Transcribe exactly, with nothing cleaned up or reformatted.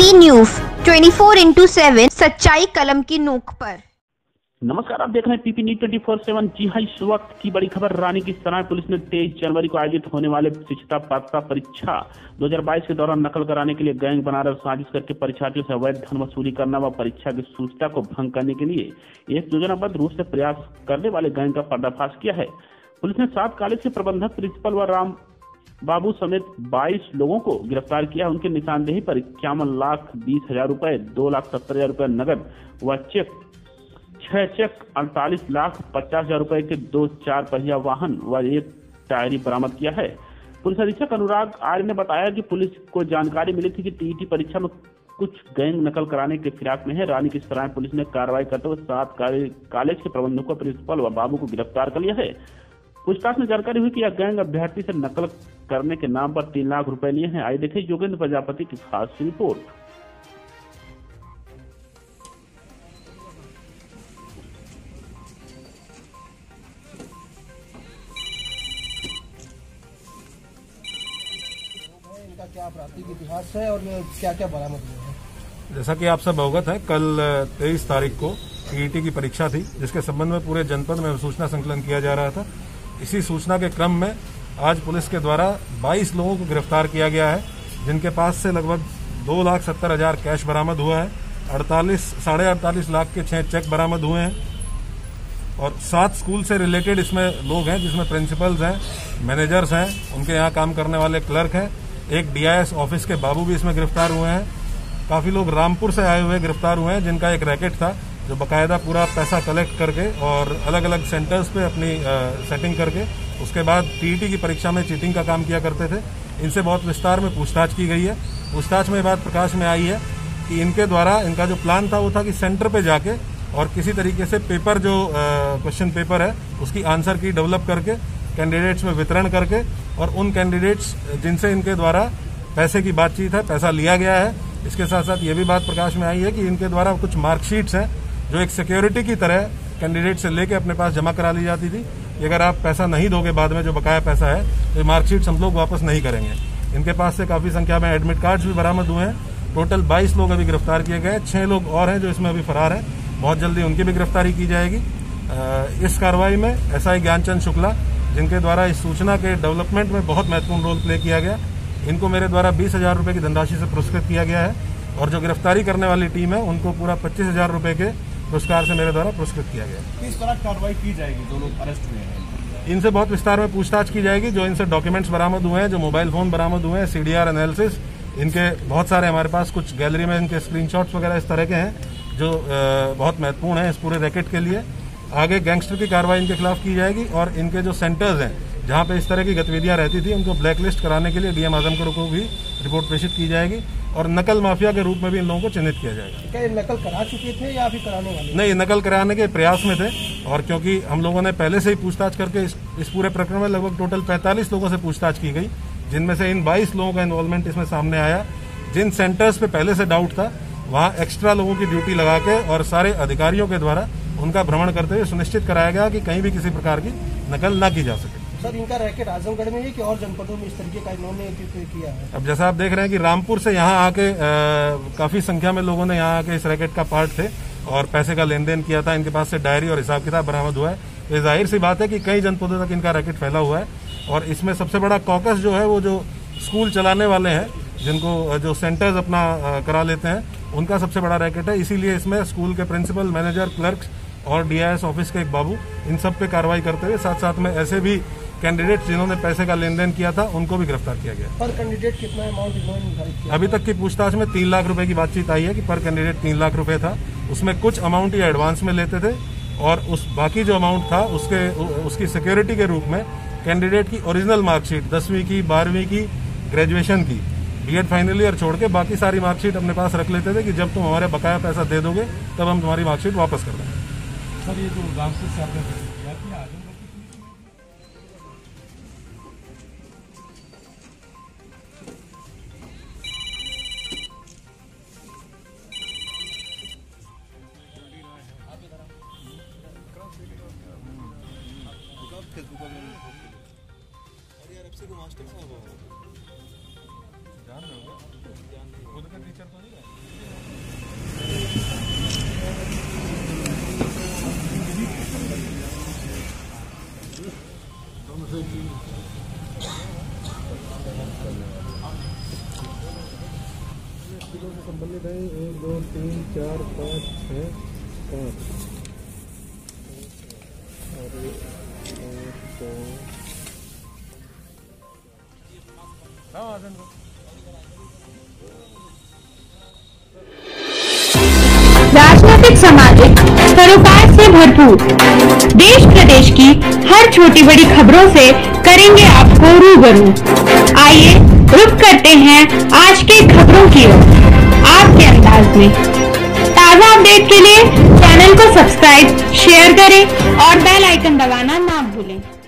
PP news चौबीस into सात सच्चाई कलम की नोक पर। नमस्कार, आप देख रहे हैं PP news twenty four seven. जी हाँ, इस वक्त की बड़ी खबर। रानी की सराय पुलिस ने तेईस जनवरी को आयोजित होने वाले शिक्षता पात्रता परीक्षा दो हज़ार बाईस के दौरान नकल कराने के लिए गैंग बनाकर साजिश करके परीक्षार्थियों से अवैध धन वसूली करना व परीक्षा की सूचना को भंग करने के लिए एक योजनाबद्ध रूप से प्रयास करने वाले गैंग का पर्दाफाश किया है। पुलिस ने सात कॉलेज के प्रबंधक, प्रिंसिपल व राम बाबू समेत बाईस लोगों को गिरफ्तार किया। उनकी निशानदेही पर इक्यावन लाख बीस हजार रुपए, दो लाख सत्तर हजार रुपए नगद व चेक, छह चेक, अड़तालीस लाख पचास हजार रुपए के दो चार पहिया वाहन व एक टायरी बरामद किया है। पुलिस अधीक्षक अनुराग आर्य ने बताया कि पुलिस को जानकारी मिली थी कि टीईटी परीक्षा में कुछ गैंग नकल कराने के फिराक में है। रानी की सराय पुलिस ने कार्रवाई करते हुए सात कॉलेज के प्रबंधकों, प्रिंसिपल व बाबू को गिरफ्तार कर लिया है। पूछताछ में जानकारी हुई कि यह गैंग अभ्यर्थी से नकल करने के नाम पर तीन लाख रुपए लिए हैं। आइए देखें योगेंद्र प्रजापति की खास रिपोर्ट। इनका क्या आपराधिक इतिहास है और क्या क्या बरामद हुआ है? जैसा कि आप सब अवगत है, कल तेईस तारीख को टीईटी की परीक्षा थी, जिसके संबंध में पूरे जनपद में सूचना संकलन किया जा रहा था। इसी सूचना के क्रम में आज पुलिस के द्वारा बाईस लोगों को गिरफ्तार किया गया है, जिनके पास से लगभग दो लाख सत्तर हजार कैश बरामद हुआ है, अड़तालीस साढ़े अड़तालीस लाख के छह चेक बरामद हुए हैं और सात स्कूल से रिलेटेड इसमें लोग हैं, जिसमें प्रिंसिपल्स हैं, मैनेजर्स हैं, उनके यहाँ काम करने वाले क्लर्क हैं, एक डीआईएस ऑफिस के बाबू भी इसमें गिरफ्तार हुए हैं। काफी लोग रामपुर से आए हुए गिरफ्तार हुए हैं, जिनका एक रैकेट था जो बकायदा पूरा पैसा कलेक्ट करके और अलग अलग सेंटर्स पे अपनी आ, सेटिंग करके उसके बाद टीईटी की परीक्षा में चीटिंग का काम किया करते थे। इनसे बहुत विस्तार में पूछताछ की गई है। पूछताछ में ये बात प्रकाश में आई है कि इनके द्वारा इनका जो प्लान था वो था कि सेंटर पे जाके और किसी तरीके से पेपर जो क्वेश्चन पेपर है उसकी आंसर की डेवलप करके कैंडिडेट्स में वितरण करके और उन कैंडिडेट्स जिनसे इनके द्वारा पैसे की बातचीत है, पैसा लिया गया है। इसके साथ साथ ये भी बात प्रकाश में आई है कि इनके द्वारा कुछ मार्कशीट्स हैं जो एक सिक्योरिटी की तरह कैंडिडेट से लेके अपने पास जमा करा ली जाती थी कि अगर आप पैसा नहीं दोगे बाद में जो बकाया पैसा है तो ये मार्कशीट्स हम लोग वापस नहीं करेंगे। इनके पास से काफी संख्या में एडमिट कार्ड्स भी बरामद हुए हैं। टोटल बाईस लोग अभी गिरफ्तार किए गए। छह लोग और हैं जो इसमें अभी फरार हैं। बहुत जल्दी उनकी भी गिरफ्तारी की जाएगी। इस कार्रवाई में एसआई ज्ञानचंद शुक्ला, जिनके द्वारा इस सूचना के डेवलपमेंट में बहुत महत्वपूर्ण रोल प्ले किया गया, इनको मेरे द्वारा बीस हजार रुपए की धनराशि से पुरस्कृत किया गया है और जो गिरफ्तारी करने वाली टीम है उनको पूरा पच्चीस हजार रुपए के पुरस्कार से मेरे द्वारा पुरस्कृत किया गया। किस तरह कार्रवाई की जाएगी? जो लोग अरेस्ट हुए हैं इनसे बहुत विस्तार में पूछताछ की जाएगी। जो इनसे डॉक्यूमेंट्स बरामद हुए हैं, जो मोबाइल फोन बरामद हुए हैं, सीडीआर एनालिसिस, इनके बहुत सारे हमारे पास कुछ गैलरी में इनके स्क्रीनशॉट्स वगैरह इस तरह के हैं जो बहुत महत्वपूर्ण है इस पूरे रैकेट के लिए। आगे गैंगस्टर की कार्रवाई इनके खिलाफ की जाएगी और इनके जो सेंटर्स हैं जहां पे इस तरह की गतिविधियां रहती थी उनको ब्लैकलिस्ट कराने के लिए डीएम आजमगढ़ को भी रिपोर्ट प्रेषित की जाएगी और नकल माफिया के रूप में भी इन लोगों को चिन्हित किया जाएगा। क्या ये नकल करा चुके थे या अभी कराने वाले? नहीं, नकल कराने के प्रयास में थे और क्योंकि हम लोगों ने पहले से ही पूछताछ करके इस, इस पूरे प्रकरण में लगभग टोटल पैंतालीस लोगों से पूछताछ की गई, जिनमें से इन बाईस लोगों का इन्वॉल्वमेंट इसमें सामने आया। जिन सेंटर्स पे पहले से डाउट था वहां एक्स्ट्रा लोगों की ड्यूटी लगा के और सारे अधिकारियों के द्वारा उनका भ्रमण करते हुए सुनिश्चित कराया गया कि कहीं भी किसी प्रकार की नकल न की जा सके। सर, इनका रैकेट आजमगढ़ में है कि और जनपदों में इस तरीके का इन्होंने किया है? अब जैसा आप देख रहे हैं कि रामपुर से यहाँ आके आ, काफी संख्या में लोगों ने यहाँ आके इस रैकेट का पार्ट थे और पैसे का लेन देन किया था। इनके पास से डायरी और हिसाब किताब बरामद हुआ है। तो जाहिर सी बात है कि कई जनपदों तक इनका रैकेट फैला हुआ है और इसमें सबसे बड़ा कॉकस जो है वो जो स्कूल चलाने वाले हैं, जिनको जो सेंटर्स अपना करा लेते हैं, उनका सबसे बड़ा रैकेट है। इसीलिए इसमें स्कूल के प्रिंसिपल, मैनेजर, क्लर्क और डीआईएस ऑफिस के एक बाबू, इन सब पे कार्रवाई करते हुए साथ साथ में ऐसे भी कैंडिडेट जिन्होंने पैसे का लेन देन किया था उनको भी गिरफ्तार किया गया। पर कैंडिडेट कितना अमाउंट इन्होंने निर्धारित किया? अभी तक की पूछताछ में तीन लाख रुपए की बातचीत आई है कि पर कैंडिडेट तीन लाख रुपए था। उसमें कुछ अमाउंट ये एडवांस में लेते थे और उस बाकी जो अमाउंट था उसके उसकी सिक्योरिटी के रूप में कैंडिडेट की ओरिजिनल मार्कशीट, दसवीं की, बारहवीं की, ग्रेजुएशन की, बीएड फाइनल ईयर छोड़ के बाकी सारी मार्कशीट अपने पास रख लेते थे कि जब तुम हमारे बकाया पैसा दे दोगे तब हम तुम्हारी मार्कशीट वापस कर देंगे। सर, ये जो रामपुर से आपने किया कि आजमगढ़ फेसबुक और यार अब से मास्टर साहब जान रहे हो खुद के टीचर तो नहीं है। संबंधित है एक दो तीन चार पाँच छः पाँच और एक दो राजनीतिक सामाजिक सरोकार से भरपूर देश प्रदेश की हर छोटी बड़ी खबरों से करेंगे आपको रूबरू। आइए रुक करते हैं आज के खबरों की ओर आपके अंदाज में। ताजा अपडेट के लिए चैनल को सब्सक्राइब, शेयर करें और बेल आइकन दबाना ना भूलें।